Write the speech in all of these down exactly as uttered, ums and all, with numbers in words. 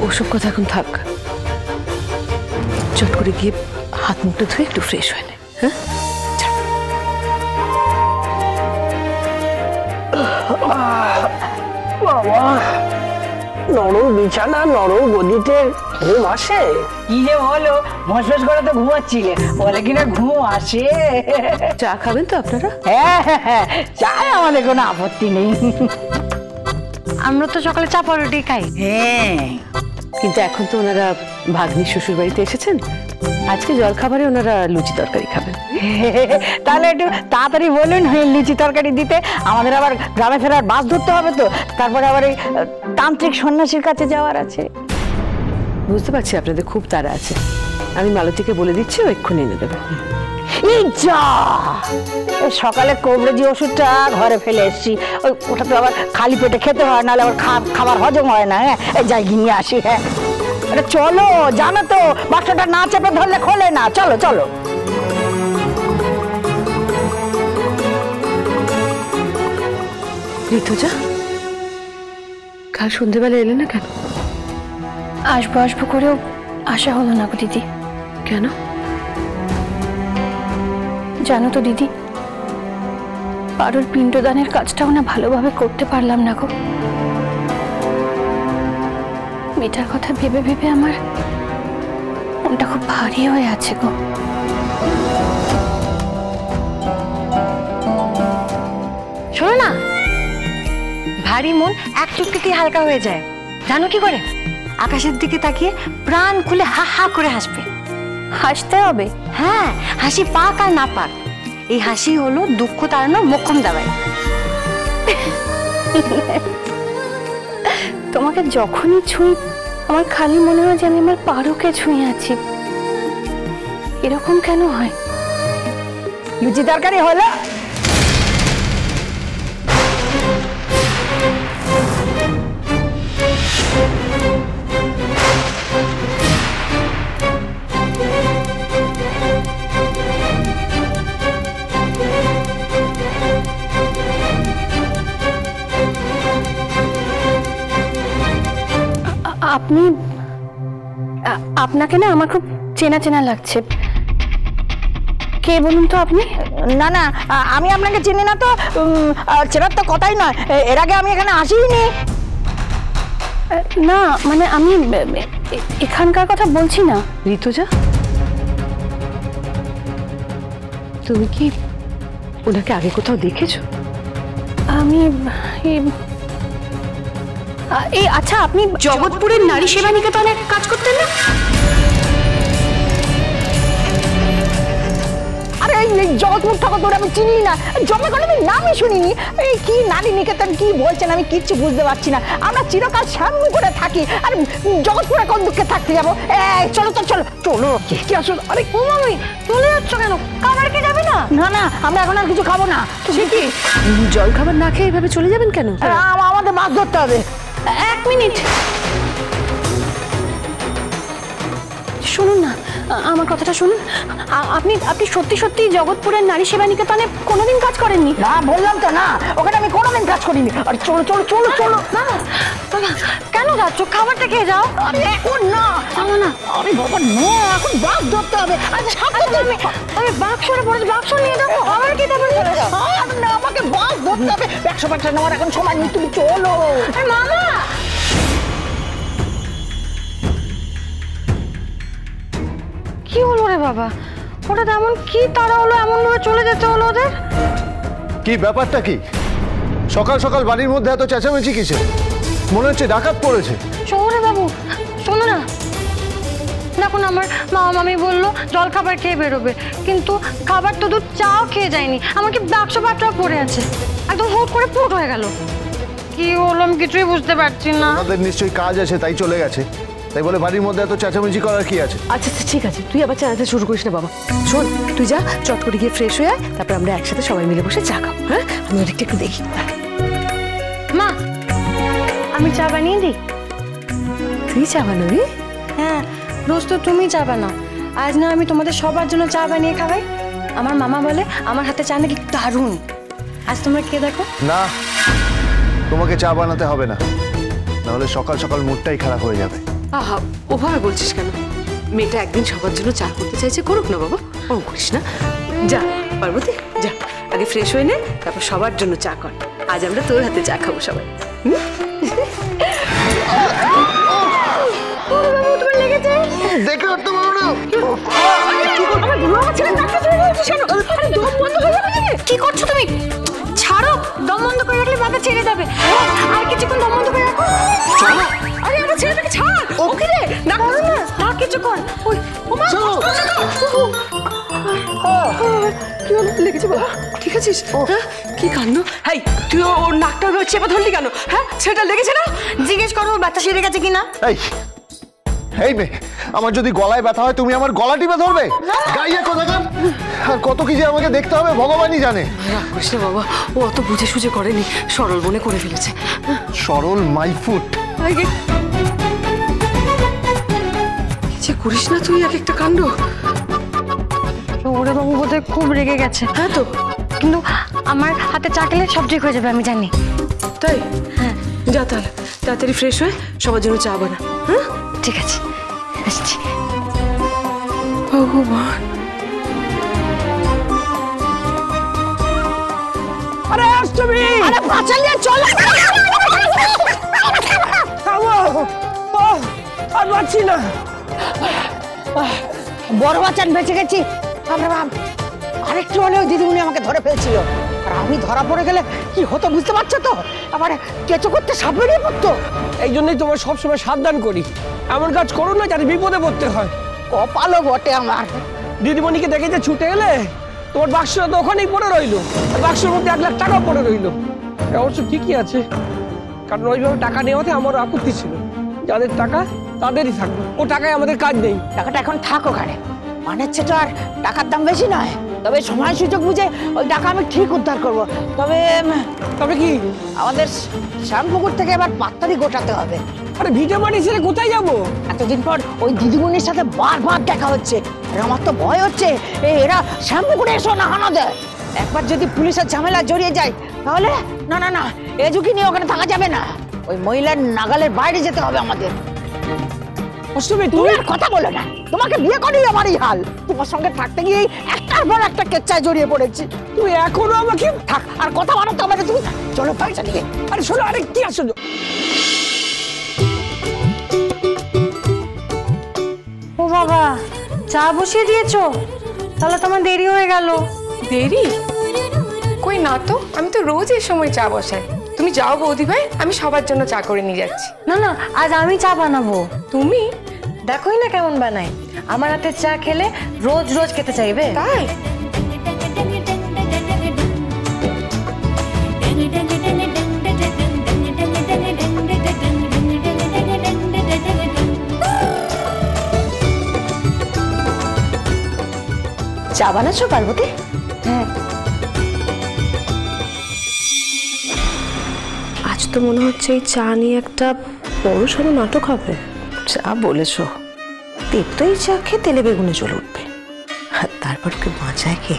ওসব কথা এখন থাক, চট করে গিয়ে হাত মুখটা ধুয়ে একটু ফ্রেশ হয়ে নে। হ্যাঁ, বাবা নরম বিছানা নরম গদিতে ঘুম আসে? কি যে হলো, মশমশ করে তো ঘুমাচ্ছিলে, বলে কিনা ঘুম আসে। চা খাবেন তো আপনারা? হ্যাঁ হ্যাঁ হ্যাঁ, চায় আমাদের কোনো আপত্তি নেই। আমরা তো সকালে চা পরোটি খাই। হ্যাঁ, কিন্তু এখন তো ওনারা ভাগ্নির শ্বশুর বাড়িতে এসেছেন, আজকে জল খাবারে ওনারা লুচি তরকারি খাবেন। তাহলে একটু তাড়াতাড়ি বলুন লুচি তরকারি দিতে, আমাদের আবার গ্রামে ফেরার বাস ধরতে হবে তো, তারপরে আবার ওই তান্ত্রিক সন্ন্যাসীর কাছে যাওয়ার আছে। বুঝতে পারছি আপনাদের খুব তাড়া আছে, আমি মালতীকে বলে দিচ্ছি, ও এক্ষুনি এনে দেবে। সকালে কবরেজি ওষুধটা ঘরে ফেলে এসছি, ওই ওটা তো আবার খালি পেটে খেতে হয়, নাহলে আবার খাবার হজম হয় না। হ্যাঁ, যাই গিয়ে আসি। হ্যাঁ, চলো, জানো তো বাক্সটা না চেপে ধরলে খোলে না। চলো চলো। ঋতুজা, কাল সন্ধ্যেবেলা এলে না কেন? আসবো আসবো করেও আশা হলো না গো দিদি। কেন? জানো তো দিদি, পারুর পিণ্ডদানের কাজটাও না ভালোভাবে করতে পারলাম না গো। মেয়েটার কথা ভেবে ভেবে আমার মনটা খুব ভারী হয়ে আছে গো। শোনো না, ভারী মন এক চুটকিতেই হালকা হয়ে যায়। জানো কি করে? আকাশের দিকে তাকিয়ে প্রাণ খুলে হা হা করে হাসবে। হাসতে হবে? হ্যাঁ, হাসি পাক আর না পাক, এই হাসি হলো দুঃখ তাড়ানোর মোক্ষম দাওয়াই। তোমাকে যখনই ছুঁই আমার খালি মনে হয় যে আমি আমার পারুকে ছুঁয়ে আছি। এরকম কেন হয়? লুচি তরকারি হলো? আপনি, আপনাকে না আমার খুব চেনা চেনা লাগছে। কে বলুন তো আপনি? না না, আমি আপনাকে চিনি না তো, চেনার তো কথাই নয়। এর আগে আমি এখানে আসিনি। না মানে আমি এখানকার কথা বলছি না। ঋতুজা, তুমি কি ওনাকে আগে কোথাও দেখেছো? আমি এই আচ্ছা, আপনি জগৎপুরের নারী সেবা নিকেতনে কাজ করতেন না? আরে এই জগৎপুর ঠাকুর আমি চিনি না, জমে কোনো নামই শুনিনি। এই কি নারী নিকেতন কি বলছেন আমি কিচ্ছু বুঝতে পারছি না। আমরা চিরকাল সামনে করে থাকি, আর জগৎপুরে কোন দুঃখে থাকতে যাবো? এই চলো তো, চলো চলো। কি আসলে? আরে ও মামি, চলে যাচ্ছ কেন? খাবার খেয়ে যাবে না? না না, আমরা এখন আর কিছু খাবো না। সে কি, জল খাবার না খেয়ে এভাবে চলে যাবেন কেন? আমাদের মাছ ধরতে হবে। এক মিনিট শুনুন না, আমার কথাটা শুনুন। আপনি আপনি সত্যি সত্যি জগৎপুরের নারী সেবা নিকেতনে কোনোদিন কাজ করেননি? না, বললাম তো না, ওখানে আমি কোনোদিন কাজ করিনি। আর চলো চলো চলো চলো। না কেন যাচ্ছ? খাবারটা খেয়ে যাও। এখন না, না আমি বাবা না, এখন বাঘ ধরতে হবে। আমি আমি বাঘ সরে পড়েছি, বাঘ নিয়ে যাবো। আমার কি তারপরে চলে যাও? না, আমাকে বাঘ ধরতে হবে। একশো পাঁচটা নেওয়ার এখন সময় নেই, তুমি চলো। মামা, কি হলো রে বাবা? হঠাৎ এমন কি তাড়া হলো, এমন ভাবে চলে যেতে হলো ওদের? কি ব্যাপারটা কি? সকাল সকাল বাড়ির মধ্যে এত চেঁচামেচি কিসে? মনে হচ্ছে ডাকাত পড়েছে। শহরে বাবু, শোনো না, দেখুন আমার মামা মামি বললো জল খাবার খেয়ে বেরোবে, কিন্তু খাবার তো দুধ চাও খেয়ে যায়নি, আমাকে বাক্স বাটটা পড়ে আছে, একদম হুট করে ফুট হয়ে গেল। কি হলো আমি কিছুই বুঝতে পারছি না। আমাদের নিশ্চয়ই কাজ আছে তাই চলে গেছে, তাই বলে বাড়ির মধ্যে এত চেঁচামেচি করার কি আছে? আচ্ছা আচ্ছা ঠিক আছে, তুই আবার চালাতে শুরু করিস না বাবা। শোন, তুই যা চট করে গিয়ে ফ্রেশ হয়ে আয়, তারপর আমরা একসাথে সবাই মিলে বসে চা খাবো। হ্যাঁ, আমি ওদিকটা একটু দেখি। মা, আমি চা বানিয়ে দিই? তুই চা বানাবি? হ্যাঁ, রোজ তো তুমি চা বানাও, আজ না আমি তোমাদের সবার জন্য চা বানিয়ে খাওয়াই। আমার মামা বলে আমার হাতে চা নাকি দারুণ। আজ তোমরা কে দেখো। না, তোমাকে চা বানাতে হবে না, নাহলে সকাল সকাল মুডটাই খারাপ হয়ে যাবে। আহা, ওভাবে বলছিস কেন? মেয়েটা একদিন সবার জন্য চা করতে চাইছে, করুক না বাবা, ও করিস না। যা পার্বতী, যা আগে ফ্রেশ হয়ে নে, তারপর সবার জন্য চা কর। আজ আমরা তোর হাতে চা খাবো সবাই। দেখে উঠতে পারো না। কি করছো তুমি? ছাড়ো, দম বন্ধ করে রাখলে মাথা ছেড়ে যাবে। আর কিছুক্ষণ দম বন্ধ করে রাখো। আরে আমার ছেলেটাকে ছাড়, ওকে রে না কর না, আর কিছুক্ষণ। ওই ওমা, কি হলো, লেগেছে বাবা? ঠিক আছিস? হ্যাঁ, কি কাণ্ড! হাই, তুই ওর নাকটা চেপে ধরলি কেন? হ্যাঁ, সেটা লেগেছে না? জিজ্ঞেস করো ব্যথা সেরে গেছে কিনা। এই এই মেয়ে, আমার যদি গলায় ব্যথা হয় তুমি আমার গলা টিপে ধরবে? গাইয়ে কোথাকার! আর কত কি যে আমাকে দেখতে হবে ভগবানই জানে। রাগ করিস না বাবা, ও অত বুঝে সুঝে করেনি, সরল মনে করে ফেলেছে। সরল মাই ফুট। যে করিস না তুই, এক একটা কাণ্ড। ওরে বাবু বোধহয় খুব রেগে গেছে। হ্যাঁ তো, কিন্তু আমার হাতে চা খেলে সব ঠিক হয়ে যাবে, আমি জানি। তাই? হ্যাঁ, যা তাহলে তাড়াতাড়ি ফ্রেশ হয়ে সবার জন্য চা বানা। হ্যাঁ, ঠিক আছে, আসছি। ভগবান! আরে অষ্টমী, আরে বাঁচালিয়ে চল। থামো। ওহ, আর পাচ্ছি না। বড় বাচ্চান বেঁচে গেছি। বাপরে বাপ, আরেকটু হলেও দিদিমণি আমাকে ধরে ফেলছিল। আর আমি ধরা পড়ে গেলে কি হতো বুঝতে পারছো তো? আবার কেঁচো করতে সাপ বেরিয়ে পড়তো। এই জন্যই তোমার সবসময় সাবধান করি, এমন কাজ করো না যাতে বিপদে পড়তে হয়। কপালও বটে আমার। দিদিমণিকে দেখে যে ছুটে এলে, তোমার বাক্সটা তো ওখানেই পড়ে রইলো। বাক্সের মধ্যে এক লাখ টাকাও পড়ে রইলো। অবশ্য ঠিকই আছে, কারণ ওইভাবে টাকা নেওয়াতে আমার আপত্তি ছিল। যাদের টাকা তাদেরই থাকবে, ও টাকায় আমাদের কাজ নেই। টাকাটা এখন থাক ওখানে, মানে হচ্ছে তো আর টাকার দাম বেশি নয়। তবে সময় সুযোগ বুঝে ওই টাকা আমি ঠিক উদ্ধার করব। তবে তবে কি? আমাদের শ্যামপুকুর থেকে এবার পাত্তারি গোটাতে হবে। আরে ভিটে মাটি ছেড়ে কোথায় যাবো? এতদিন পর ওই দিদিমণির সাথে বারবার দেখা হচ্ছে, আর আমার তো ভয় হচ্ছে এই এরা শ্যামপুকুরে এসো না হানা দেয়। একবার যদি পুলিশের ঝামেলা জড়িয়ে যায় তাহলে না না না, এ ঝুঁকি নিয়ে ওখানে থাকা যাবে না। ওই মহিলার নাগালের বাইরে যেতে হবে আমাদের। অষ্টমী, তুমি আর কথা বলো না, তোমাকে বিয়ে করেই আমার এই হাল। তোমার সঙ্গে থাকতে গিয়ে একটার পর একটা কেচ্চায় জড়িয়ে পড়েছি। তুমি এখনো আমাকে থাক, আর কথা বানাতে হবে না তুমি। চলো পয়সা নিয়ে। আরে শোনো, আরে কি আশ্চর্য! ও বাবা, চা বসিয়ে দিয়েছো? তাহলে তোমার দেরি হয়ে গেল। দেরি? কই না তো, আমি তো রোজ এই সময় চা বসাই। তুমি যাও বৌদি ভাই, আমি সবার জন্য চা করে নিয়ে যাচ্ছি। না না, আজ আমি চা বানাবো। তুমি? দেখোই না কেমন বানাই। আমার হাতে চা খেলে রোজ রোজ খেতে চাইবে। তাই? চা বানাচ্ছো পার্বতী? হ্যাঁ। আজ তো মনে হচ্ছে এই চা নিয়ে একটা বড় সড়ো নাটক হবে। যা বলেছ, দেব তো এই চা খেয়ে তেলে বেগুনে চলে উঠবে, আর তারপর কি বাঁচায় কে?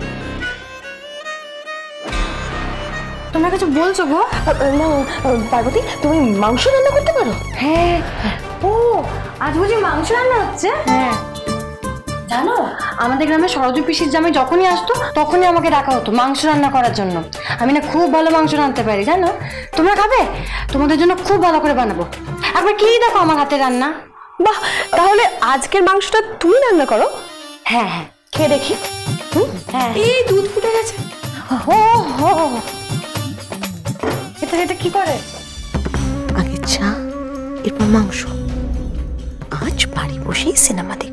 তোমরা কিছু বলছো গো? না পার্বতী, তুমি মাংস রান্না করতে পারো? হ্যাঁ। ও, আজ বুঝি মাংস রান্না হচ্ছে? হ্যাঁ। জানো, আমাদের গ্রামে সরোজ পিসির জামাই যখনই আসতো তখনই আমাকে ডাকা হতো মাংস রান্না করার জন্য। আমি না খুব ভালো মাংস রাঁধতে পারি, জানো? তোমরা খাবে? তোমাদের জন্য খুব ভালো করে বানাবো। একবার কি দেখো আমার হাতে রান্না। বাহ, তাহলে আজকের মাংসটা তুমি রান্না করো? হ্যাঁ হ্যাঁ, খেয়ে দেখি। হ্যাঁ। এই দুধ ফুটে গেছে। ও হো, এটা এটা কি করে? আগে চা, এরপর মাংস। আজ বাড়ি বসেই সিনেমা দেখব।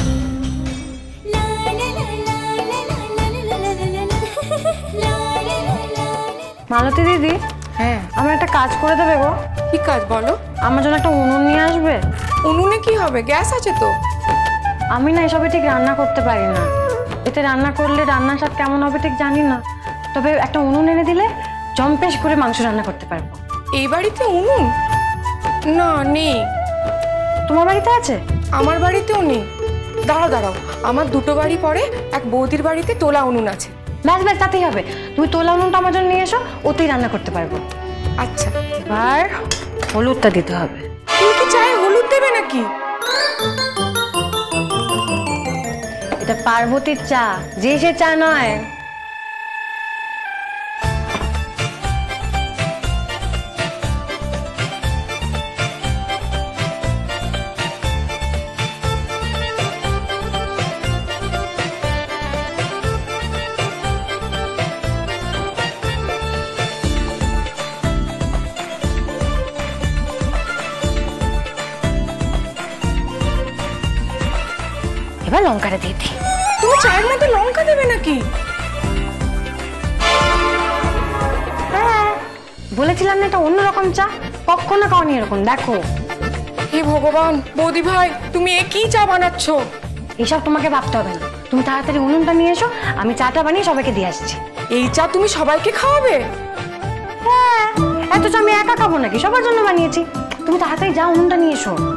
মালতী দিদি, হ্যাঁ, আমার একটা কাজ করে দেবে গো? কি কাজ বলো? আমার জন্য একটা উনুন নিয়ে আসবে। উনুনে কি হবে, গ্যাস আছে তো। আমি না এসবে ঠিক রান্না করতে পারি না। এতে রান্না করলে রান্নার স্বাদ কেমন হবে ঠিক জানি না। তবে একটা উনুন এনে দিলে জম্পেশ করে মাংস রান্না করতে পারবো। এই বাড়িতে উনুন? না, নেই। তোমার বাড়িতে আছে? আমার বাড়িতেও নেই। দাঁড়াও দাঁড়াও, আমার দুটো বাড়ি পরে এক বৌদির বাড়িতে তোলা উনুন আছে। ব্যাস ব্যাস, তাতেই হবে। তুমি তোলা উনুনটা আমার জন্য নিয়ে এসো, ওতেই রান্না করতে পারবো। আচ্ছা, এবার হলুদটা দিতে হবে। তুমি কি চায়ে হলুদ দেবে নাকি? এটা পার্বতীর চা, যে সে চা নয়। এবার লঙ্কাটা দিয়ে দিই। তুমি চায়ের মধ্যে লঙ্কা দেবে নাকি? বলেছিলাম না এটা অন্যরকম চা, কখনো খাওনি এরকম। দেখো। হে ভগবান, বৌদি ভাই তুমি এ কি চা বানাচ্ছ? এসব তোমাকে ভাবতে হবে না, তুমি তাড়াতাড়ি উনুনটা নিয়ে এসো, আমি চাটা বানিয়ে সবাইকে দিয়ে আসছি। এই চা তুমি সবাইকে খাওয়াবে? হ্যাঁ, এত চা আমি একা খাবো নাকি, সবার জন্য বানিয়েছি। তুমি তাড়াতাড়ি যাও, উনুনটা নিয়ে এসো।